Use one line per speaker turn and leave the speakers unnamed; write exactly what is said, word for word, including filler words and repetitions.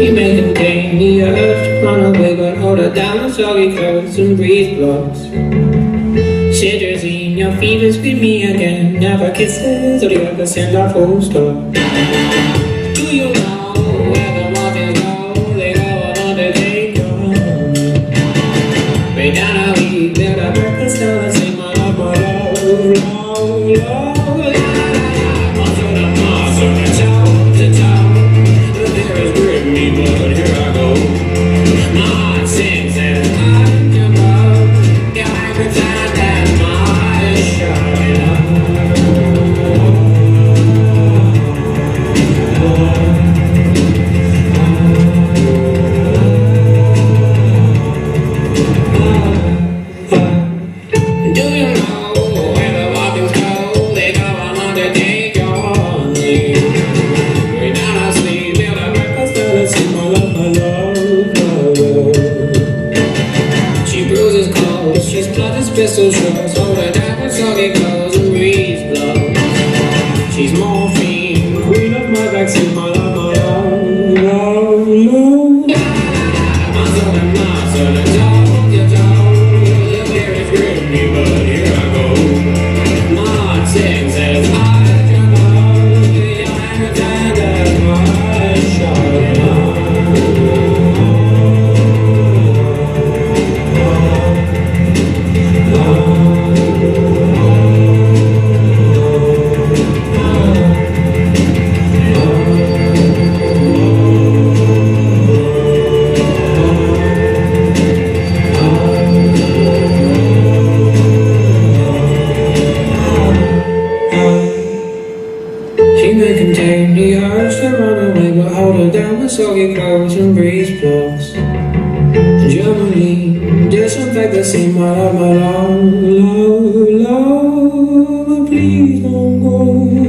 She may contain the urge to run away, but hold her down with soggy clothes and breeze blocks. Citrazine, your fevers with me again. Never kisses, or do you ever send a full stop? Do you know where the waters go? They go under, they go. Way down how we build a breakfast, tell us sing my love, my love, love, love. Pistol shots, hold her down with soggy clothes and breeze blows. She's morphine, queen of my vaccine, my love, my love, love, love. Muscle and muscle and toe, your toe. The beer is gritty, but here I go. Mark six says I jump up, your hand as my shot. She may contain the urge to run away, but hold her down with soggy clothes and breeze blocks. Germany, disinfect the scene, my love, my love, love, love, please don't go.